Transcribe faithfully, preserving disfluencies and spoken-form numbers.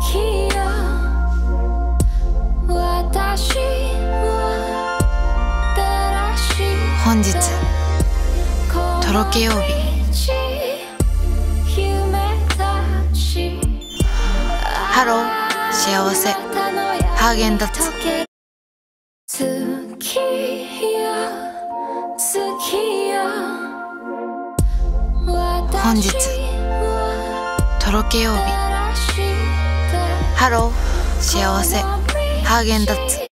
本日とろけ曜日。ハロー幸せハーゲンダッツ。本日とろけ曜日。ハロー幸せハーゲンダッツ。